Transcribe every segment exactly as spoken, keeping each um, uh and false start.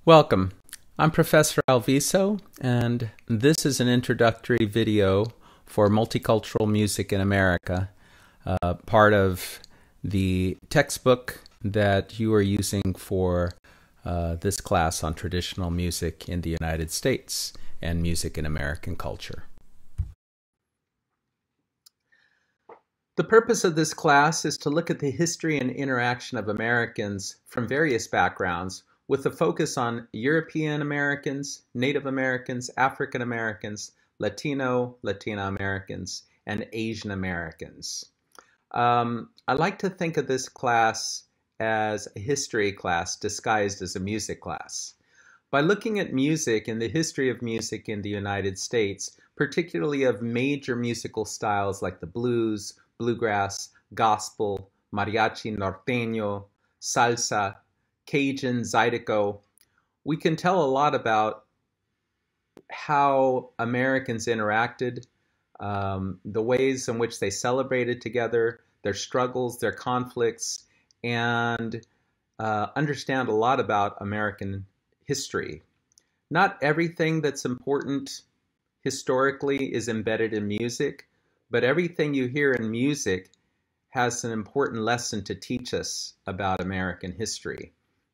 Welcome. I'm Professor Alviso, and this is an introductory video for multicultural music in America, uh, part of the textbook that you are using for uh, this class on traditional music in the United States and music in American culture. The purpose of this class is to look at the history and interaction of Americans from various backgrounds with a focus on European Americans, Native Americans, African Americans, Latino, Latina Americans, and Asian Americans. Um, I like to think of this class as a history class disguised as a music class. By looking at music and the history of music in the United States, particularly of major musical styles like the blues, bluegrass, gospel, mariachi norteño, salsa, Cajun, Zydeco, we can tell a lot about how Americans interacted, um, the ways in which they celebrated together, their struggles, their conflicts, and uh, understand a lot about American history. Not everything that's important historically is embedded in music, but everything you hear in music has an important lesson to teach us about American history.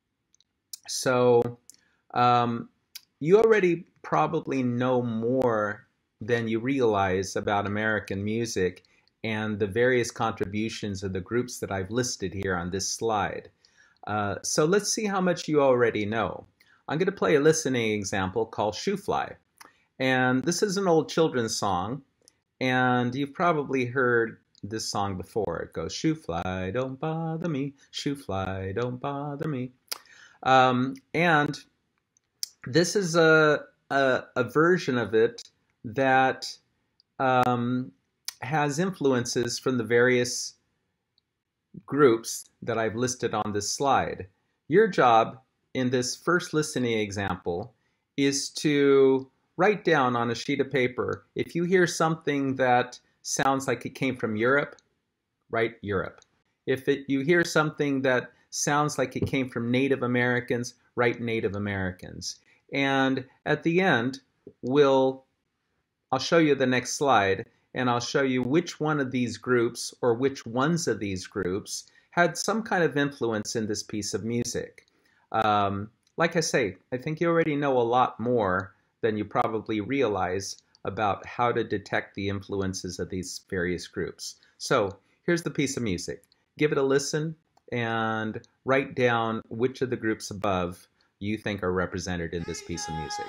So um, you already probably know more than you realize about American music and the various contributions of the groups that I've listed here on this slide. Uh, so let's see how much you already know. I'm going to play a listening example called Shoo Fly. And this is an old children's song, and you've probably heard this song before. It goes, "Shoo fly, don't bother me, shoo fly, don't bother me." Um, and this is a, a, a version of it that um, has influences from the various groups that I've listed on this slide. Your job in this first listening example is to write down on a sheet of paper, if you hear something that sounds like it came from Europe, write Europe. If it, you hear something that sounds like it came from Native Americans, write Native Americans. And at the end, we'll, I'll show you the next slide, and I'll show you which one of these groups, or which ones of these groups, had some kind of influence in this piece of music. Um, like I say, I think you already know a lot more than you probably realize about how to detect the influences of these various groups. So here's the piece of music. Give it a listen and write down which of the groups above you think are represented in this piece of music.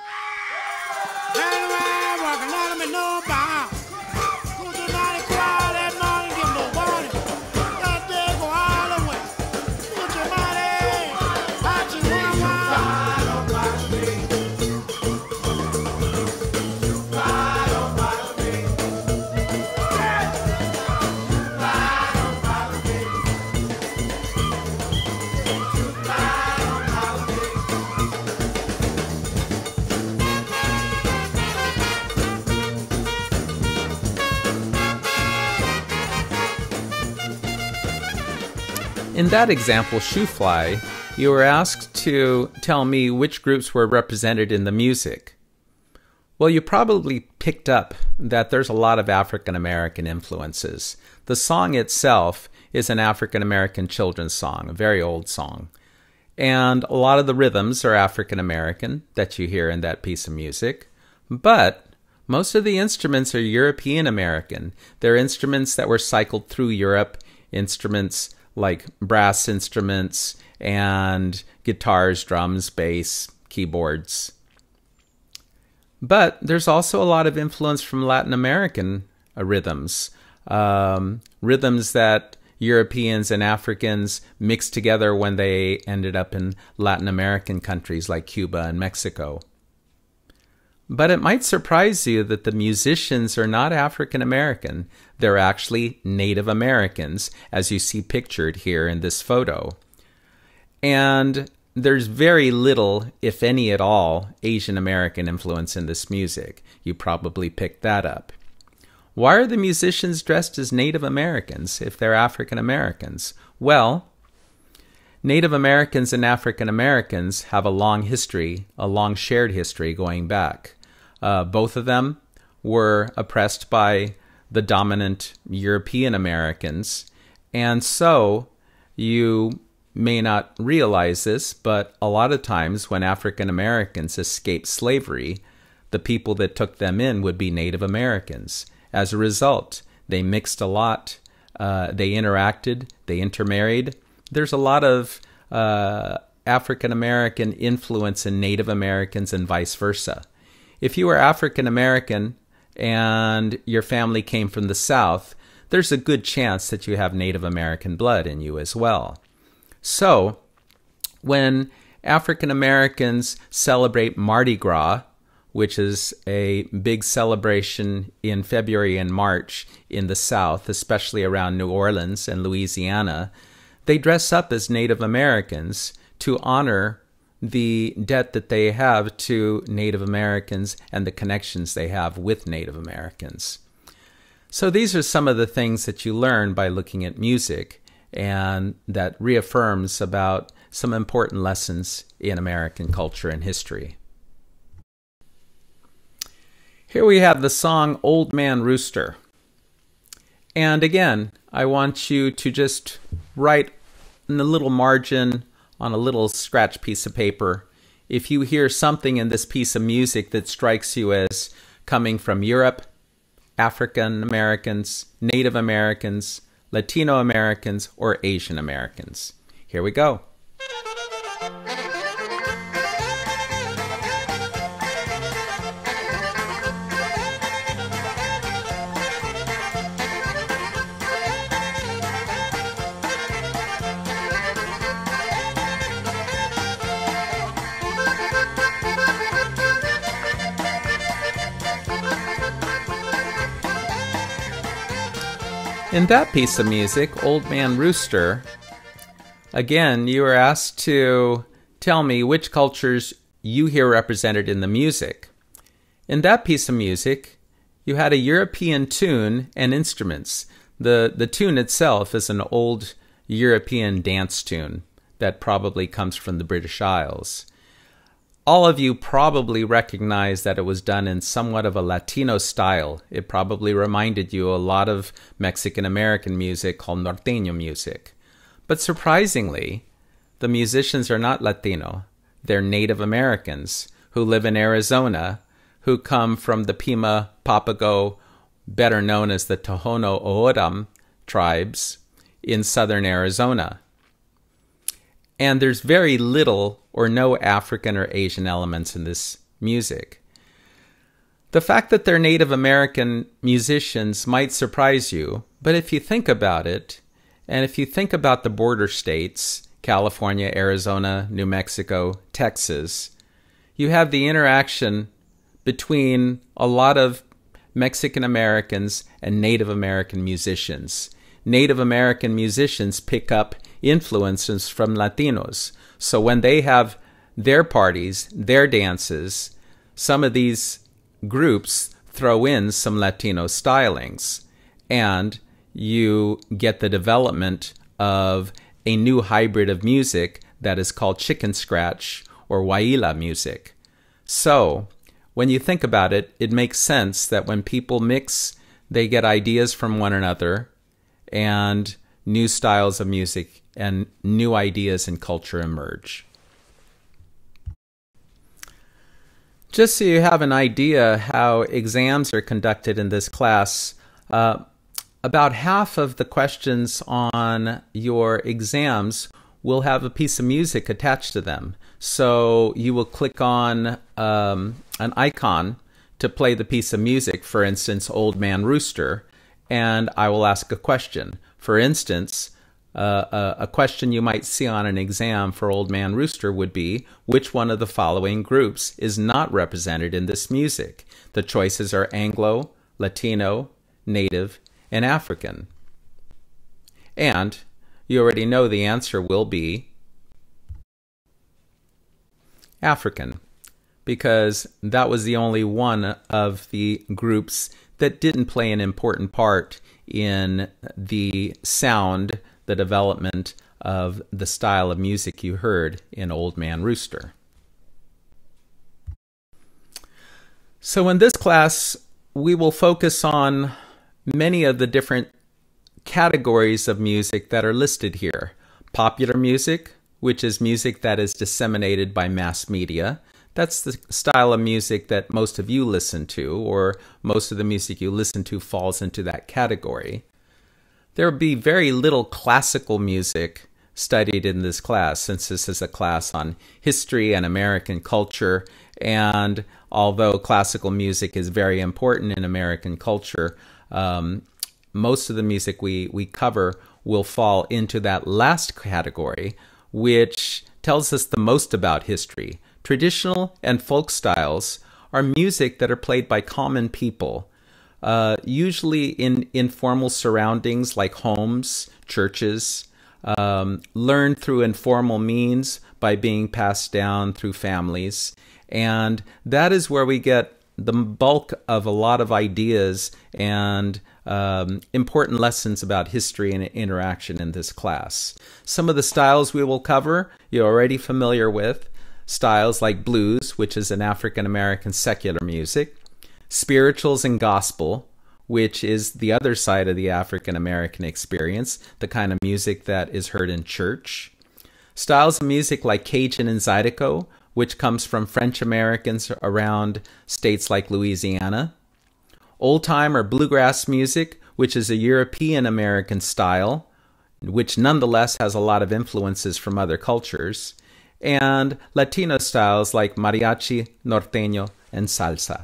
In that example, Shoo Fly, you were asked to tell me which groups were represented in the music. Well, you probably picked up that there's a lot of African American influences. The song itself is an African American children's song, a very old song. And a lot of the rhythms are African American that you hear in that piece of music. But most of the instruments are European American. They're instruments that were cycled through Europe, instruments like brass instruments and guitars, drums, bass, keyboards. But there's also a lot of influence from Latin American uh, rhythms, um, rhythms that Europeans and Africans mixed together when they ended up in Latin American countries like Cuba and Mexico. But it might surprise you that the musicians are not African American. They're actually Native Americans, as you see pictured here in this photo. And there's very little, if any at all, Asian American influence in this music. You probably picked that up. Why are the musicians dressed as Native Americans if they're African Americans? Well, Native Americans and African Americans have a long history, a long shared history going back. Uh, both of them were oppressed by the dominant European Americans, and so you may not realize this, but a lot of times when African Americans escaped slavery, the people that took them in would be Native Americans. As a result, they mixed a lot, uh, they interacted, they intermarried. There's a lot of uh, African American influence in Native Americans and vice versa. If you were African American and your family came from the South, there's a good chance that you have Native American blood in you as well. So, when African Americans celebrate Mardi Gras, which is a big celebration in February and March in the South, especially around New Orleans and Louisiana, they dress up as Native Americans to honor the debt that they have to Native Americans and the connections they have with Native Americans. So these are some of the things that you learn by looking at music, and that reaffirms about some important lessons in American culture and history. Here we have the song Old Man Rooster. And again, I want you to just write in the little margin on a little scratch piece of paper, if you hear something in this piece of music that strikes you as coming from Europe, African Americans, Native Americans, Latino Americans, or Asian Americans. Here we go. In that piece of music, Old Man Rooster, again, you were asked to tell me which cultures you hear represented in the music. In that piece of music, you had a European tune and instruments. The, the tune itself is an old European dance tune that probably comes from the British Isles. All of you probably recognize that it was done in somewhat of a Latino style. It probably reminded you a lot of Mexican-American music called norteño music. But surprisingly, the musicians are not Latino. They're Native Americans who live in Arizona, who come from the Pima Papago, better known as the Tohono O'odham tribes in southern Arizona. And there's very little or no African or Asian elements in this music. The fact that they're Native American musicians might surprise you, but if you think about it, and if you think about the border states, California, Arizona, New Mexico, Texas, you have the interaction between a lot of Mexican Americans and Native American musicians. Native American musicians pick up influences from Latinos. So when they have their parties, their dances, some of these groups throw in some Latino stylings, and you get the development of a new hybrid of music that is called chicken scratch or huayla music. So when you think about it, it makes sense that when people mix, they get ideas from one another, and new styles of music and new ideas and culture emerge. Just so you have an idea how exams are conducted in this class, uh, about half of the questions on your exams will have a piece of music attached to them. So you will click on um, an icon to play the piece of music, for instance, Old Man Rooster, and I will ask a question. For instance, uh, a, a question you might see on an exam for Old Man Rooster would be, which one of the following groups is not represented in this music? The choices are Anglo, Latino, Native, and African. And you already know the answer will be African, because that was the only one of the groups that didn't play an important part in the sound, the development of the style of music you heard in Old Man Rooster. So in this class, we will focus on many of the different categories of music that are listed here. Popular music, which is music that is disseminated by mass media. That's the style of music that most of you listen to, or most of the music you listen to falls into that category. There will be very little classical music studied in this class, since this is a class on history and American culture. And although classical music is very important in American culture, um, most of the music we, we cover will fall into that last category, which tells us the most about history. Traditional and folk styles are music that are played by common people, uh, usually in informal surroundings like homes, churches, um, learned through informal means by being passed down through families. And that is where we get the bulk of a lot of ideas and um, important lessons about history and interaction in this class. Some of the styles we will cover you're already familiar with. Styles like blues, which is an African-American secular music. Spirituals and gospel, which is the other side of the African-American experience, the kind of music that is heard in church. Styles of music like Cajun and Zydeco, which comes from French Americans around states like Louisiana. Old time or bluegrass music, which is a European American style, which nonetheless has a lot of influences from other cultures. And Latino styles like mariachi, norteño, and salsa.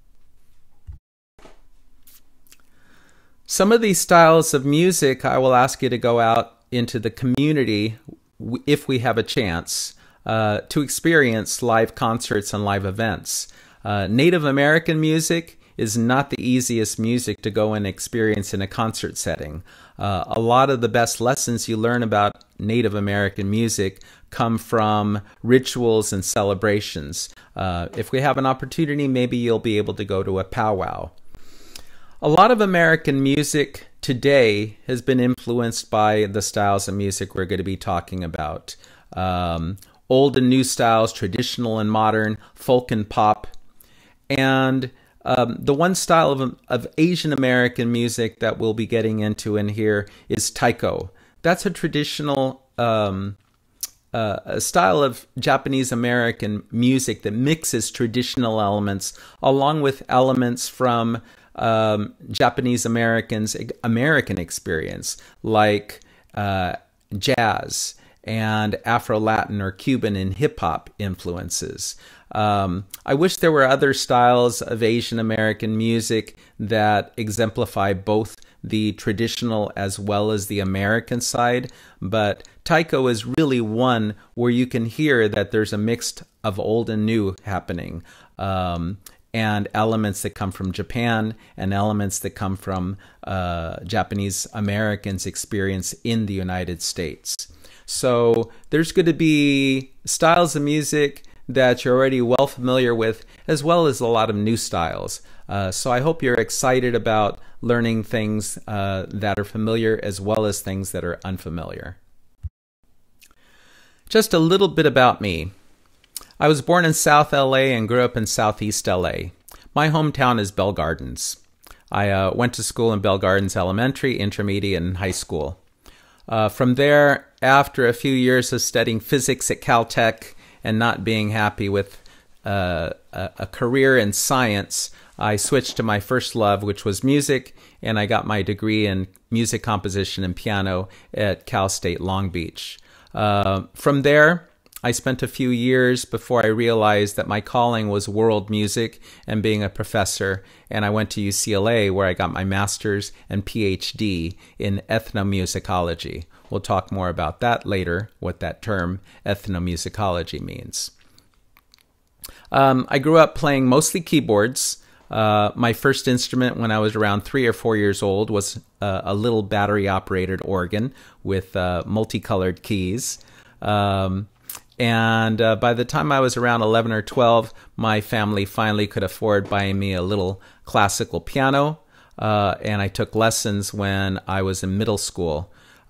Some of these styles of music, I will ask you to go out into the community, if we have a chance, uh, to experience live concerts and live events. Uh, Native American music is not the easiest music to go and experience in a concert setting. Uh, a lot of the best lessons you learn about Native American music come from rituals and celebrations. Uh, if we have an opportunity, maybe you'll be able to go to a powwow. A lot of American music today has been influenced by the styles of music we're going to be talking about. Um, old and new styles, traditional and modern, folk and pop. And um, the one style of, of Asian American music that we'll be getting into in here is taiko. That's a traditional um, uh, a style of Japanese American music that mixes traditional elements along with elements from um, Japanese Americans' American experience, like uh, jazz and Afro-Latin or Cuban and hip-hop influences. Um, I wish there were other styles of Asian American music that exemplify both the traditional as well as the American side, but taiko is really one where you can hear that there's a mix of old and new happening, um, and elements that come from Japan and elements that come from uh, Japanese Americans' experience in the United States. So there's going to be styles of music that you're already well familiar with, as well as a lot of new styles. Uh, so I hope you're excited about learning things uh, that are familiar as well as things that are unfamiliar. Just a little bit about me. I was born in South L A and grew up in Southeast L A. My hometown is Bell Gardens. I uh, went to school in Bell Gardens Elementary, intermediate, and high school. Uh, from there, after a few years of studying physics at Caltech and not being happy with uh, a, a career in science, I switched to my first love, which was music, and I got my degree in music composition and piano at Cal State Long Beach. Uh, from there, I spent a few years before I realized that my calling was world music and being a professor, and I went to U C L A where I got my master's and P H D in ethnomusicology. We'll talk more about that later, what that term ethnomusicology means. Um, I grew up playing mostly keyboards. Uh, my first instrument when I was around three or four years old was uh, a little battery-operated organ with uh, multicolored keys. Um, and uh, by the time I was around eleven or twelve, my family finally could afford buying me a little classical piano, uh, and I took lessons when I was in middle school.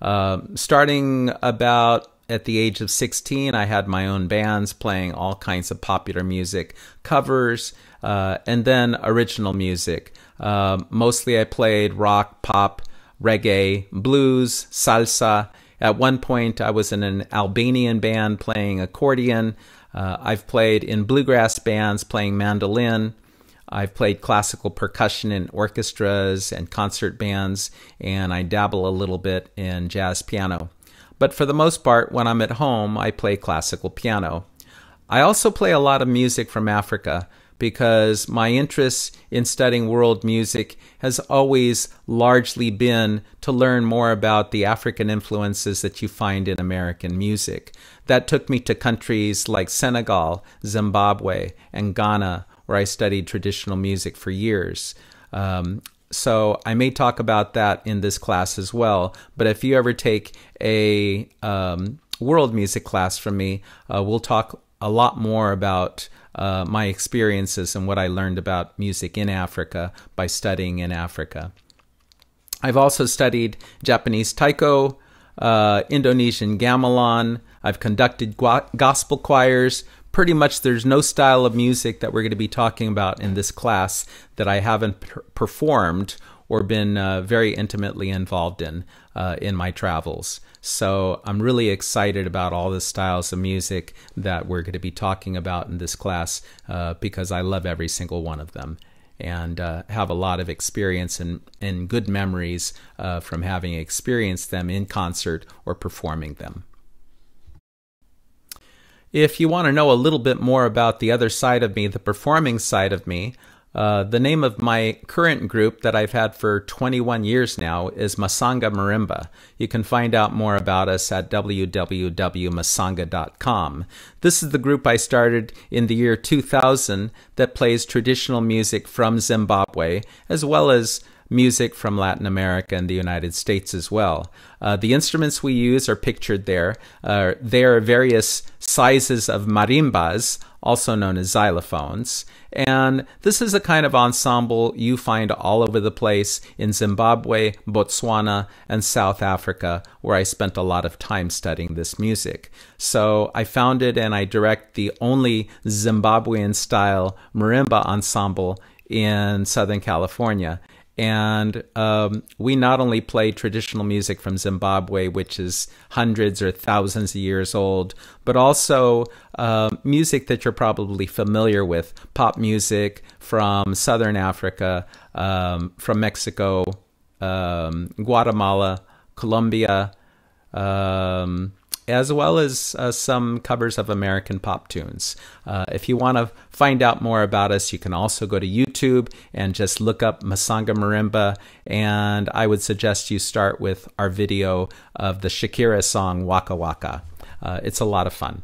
Uh, starting about at the age of sixteen, I had my own bands playing all kinds of popular music, covers, uh, and then original music. Uh, mostly I played rock, pop, reggae, blues, salsa. At one point, I was in an Albanian band playing accordion. Uh, I've played in bluegrass bands playing mandolin. I've played classical percussion in orchestras and concert bands, and I dabble a little bit in jazz piano. But for the most part, when I'm at home, I play classical piano. I also play a lot of music from Africa because my interest in studying world music has always largely been to learn more about the African influences that you find in American music. That took me to countries like Senegal, Zimbabwe, and Ghana, where I studied traditional music for years. Um, So I may talk about that in this class as well. But if you ever take a um, world music class from me, uh, we'll talk a lot more about uh, my experiences and what I learned about music in Africa by studying in Africa. I've also studied Japanese taiko, uh, Indonesian gamelan. I've conducted gospel choirs. Pretty much there's no style of music that we're going to be talking about in this class that I haven't per performed or been uh, very intimately involved in uh, in my travels. So I'm really excited about all the styles of music that we're going to be talking about in this class uh, because I love every single one of them and uh, have a lot of experience and, and good memories uh, from having experienced them in concert or performing them. If you want to know a little bit more about the other side of me, the performing side of me, uh, the name of my current group that I've had for twenty-one years now is Masanga Marimba. You can find out more about us at w w w dot masanga dot com. This is the group I started in the year two thousand that plays traditional music from Zimbabwe, as well as music from Latin America and the United States as well. Uh, the instruments we use are pictured there. Uh, there are various sizes of marimbas, also known as xylophones. And this is a kind of ensemble you find all over the place in Zimbabwe, Botswana, and South Africa, where I spent a lot of time studying this music. So I founded and I direct the only Zimbabwean-style marimba ensemble in Southern California. And um, we not only play traditional music from Zimbabwe, which is hundreds or thousands of years old, but also uh, music that you're probably familiar with, pop music from Southern Africa, um, from Mexico, um, Guatemala, Colombia, um, as well as uh, some covers of American pop tunes. Uh, if you want to find out more about us, you can also go to YouTube and just look up Masanga Marimba, and I would suggest you start with our video of the Shakira song Waka Waka. Uh, it's a lot of fun.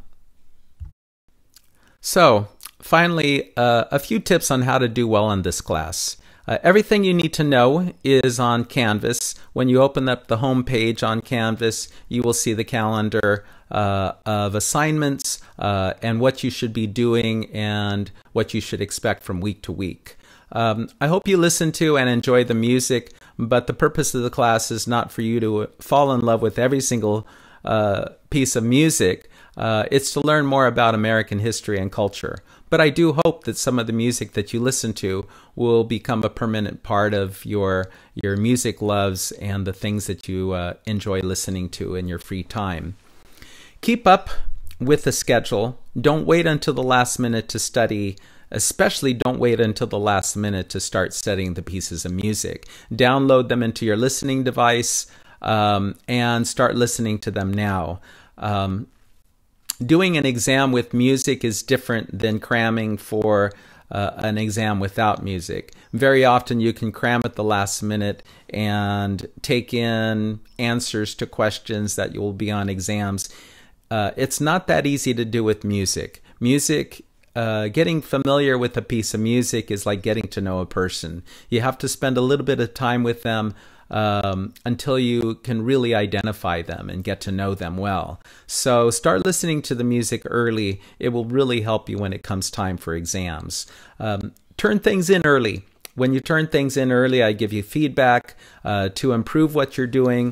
So, finally, uh, a few tips on how to do well in this class. Uh, everything you need to know is on Canvas. When you open up the home page on Canvas, you will see the calendar uh, of assignments uh, and what you should be doing and what you should expect from week to week. Um, I hope you listen to and enjoy the music, but the purpose of the class is not for you to fall in love with every single uh, piece of music. Uh, it's to learn more about American history and culture. But I do hope that some of the music that you listen to will become a permanent part of your, your music loves and the things that you uh, enjoy listening to in your free time. Keep up with the schedule. Don't wait until the last minute to study. Especially don't wait until the last minute to start studying the pieces of music. Download them into your listening device um, and start listening to them now. Um, Doing an exam with music is different than cramming for uh, an exam without music. Very often you can cram at the last minute and take in answers to questions that will be on exams. Uh, it's not that easy to do with music. Music, uh, getting familiar with a piece of music is like getting to know a person. You have to spend a little bit of time with them Um, until you can really identify them and get to know them well. So start listening to the music early. It will really help you when it comes time for exams. Um, turn things in early. When you turn things in early, I give you feedback uh, to improve what you're doing.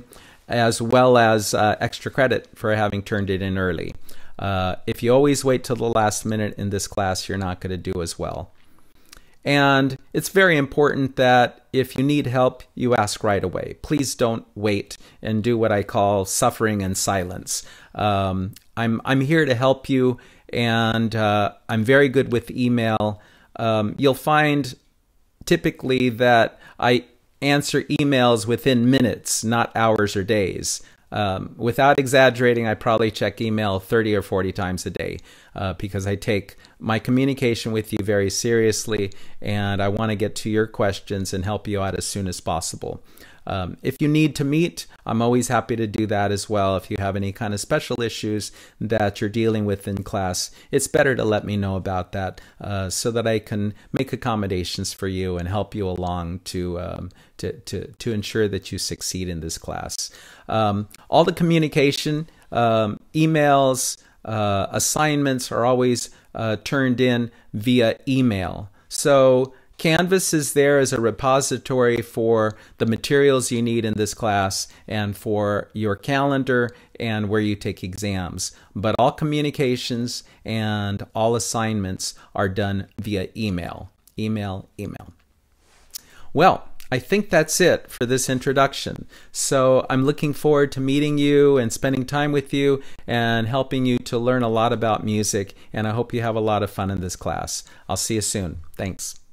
as well as uh, extra credit for having turned it in early. Uh, if you always wait till the last minute in this class, you're not going to do as well. And it's very important that if you need help, you ask right away. Please don't wait and do what I call suffering in silence. Um, I'm, I'm here to help you, and uh, I'm very good with email. Um, you'll find typically that I answer emails within minutes, not hours or days. Um, without exaggerating, I probably check email thirty or forty times a day uh, because I take my communication with you very seriously, and I want to get to your questions and help you out as soon as possible. Um, if you need to meet, I'm always happy to do that as well. If you have any kind of special issues that you're dealing with in class, it's better to let me know about that uh, so that I can make accommodations for you and help you along to um, to, to, to ensure that you succeed in this class. Um, all the communication, um, emails, uh, assignments are always uh, turned in via email. So Canvas is there as a repository for the materials you need in this class and for your calendar and where you take exams. But all communications and all assignments are done via email. Email, email. Well, I think that's it for this introduction. So I'm looking forward to meeting you and spending time with you and helping you to learn a lot about music. And I hope you have a lot of fun in this class. I'll see you soon. Thanks.